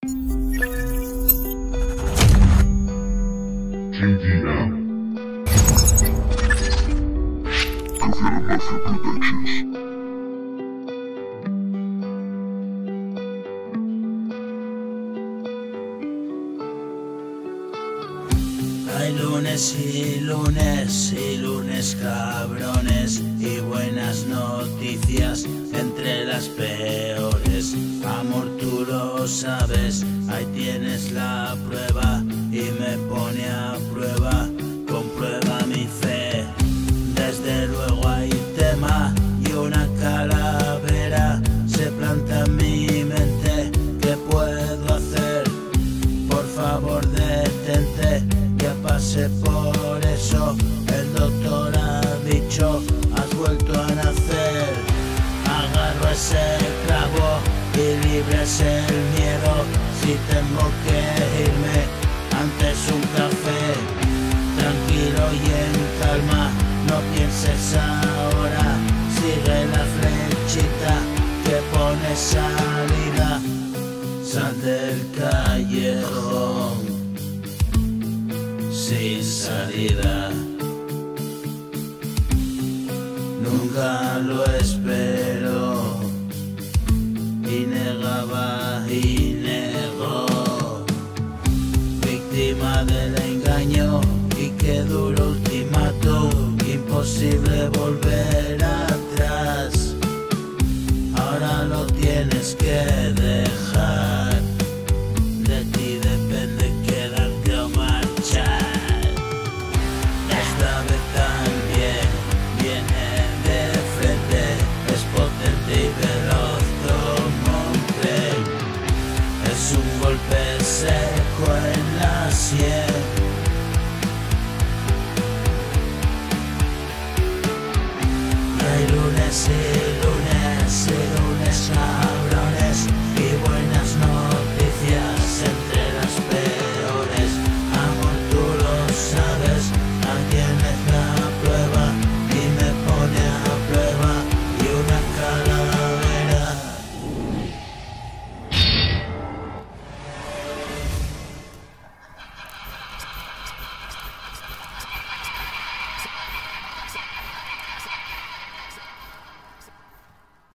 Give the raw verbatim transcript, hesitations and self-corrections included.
G D M. Caviar Mafia Productions. Hay lunes y lunes y lunes cabrones y buenas noticias entre las peores. Amor, tú lo sabes, ahí tienes la prueba y me pone a prueba, comprueba mi fe. Desde luego hay tema y una calavera se planta en mi mente. ¿Qué puedo hacer? Por favor detente. Ya pasé por eso, el doctor ha dicho, has vuelto a nacer. Agarro ese clavo y libre es el miedo. Si tengo que irme, antes un café, tranquilo y en calma, no pienses ahora. Sigue la flechita que pone salida, sal del callejón sin salida. Nunca lo espero y negaba y negó. Víctima del engaño y qué duro ultimátum, imposible volver atrás. Ahora lo tienes que dejar, de ti depende quedarte o marchar. Esta vez también viene de frente, es potente y veloz como un tren. Es un golpe seco en la sien.